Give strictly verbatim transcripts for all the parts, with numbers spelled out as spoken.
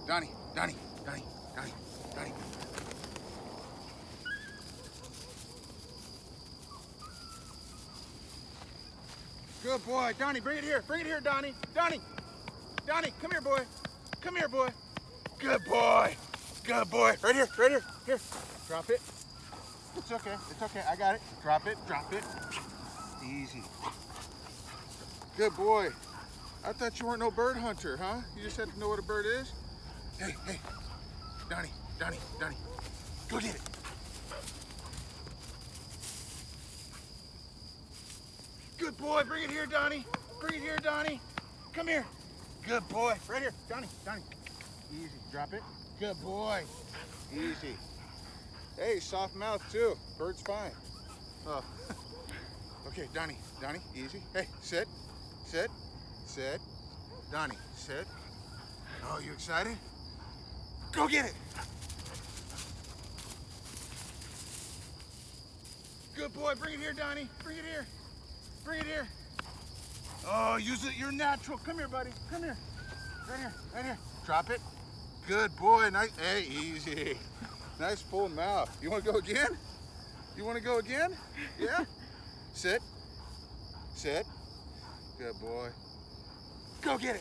Donnie, Donnie, Donnie, Donnie, Donnie. Good boy, Donnie, bring it here. Bring it here, Donnie. Donnie, Donnie, come here, boy. Come here, boy. Good boy. Good boy. Right here, right here. Here. Drop it. It's okay. It's okay. I got it. Drop it. Drop it. Easy. Good boy. I thought you weren't no bird hunter, huh? You just had to know what a bird is? Hey, hey. Donnie, Donnie, Donnie. Go get it. Good boy. Bring it here, Donnie. Bring it here, Donnie. Come here. Good boy. Right here. Donnie, Donnie. Easy. Drop it. Good boy. Easy. Hey, soft mouth too. Bird's fine. Oh. Okay, Donnie, Donnie, easy. Hey, sit, sit, sit. Donnie, sit. Oh, you excited? Go get it. Good boy. Bring it here, Donnie. Bring it here. Bring it here. Oh, use it. You're natural. Come here, buddy. Come here. Right here. Right here. Drop it. Good boy. Nice. Hey, easy. Nice full mouth. You want to go again? You want to go again? Yeah? Sit. Sit. Good boy. Go get it.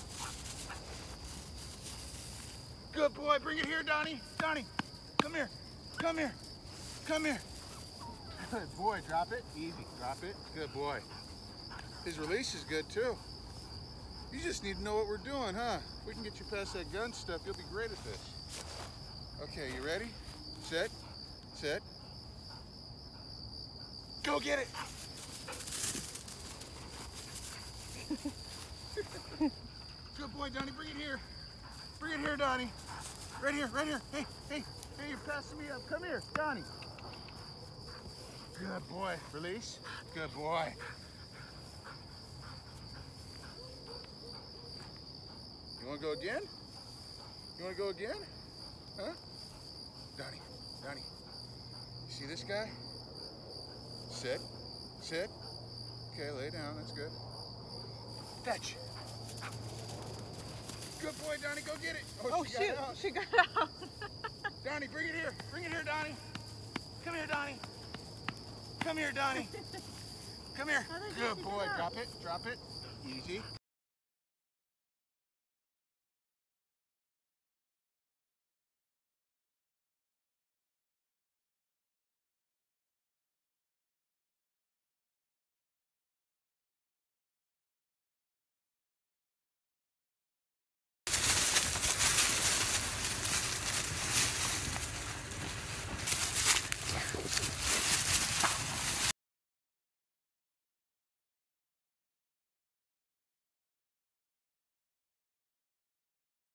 Good boy. Bring it here, Donnie. Donnie, come here. Come here. Come here. Good boy. Drop it. Easy. Drop it. Good boy. His release is good too. You just need to know what we're doing, huh? If we can get you past that gun stuff, you'll be great at this. Okay, you ready? Sit. Sit. Go get it. Good boy, Donnie. Bring it here. Bring it here, Donnie. Right here, right here. Hey, hey, hey, you're passing me up. Come here, Donnie. Good boy. Release. Good boy. You want to go again? You want to go again? Huh? Donnie, Donnie. You see this guy? Sit. Sit. Okay, lay down. That's good. Fetch. Good boy, Donnie. Go get it. Oh, oh she shoot. got out. She got out. Donnie, bring it here. Bring it here, Donnie. Come here, Donnie. Come here, Donnie. Come here. Good boy. Drop it. Drop it. Easy.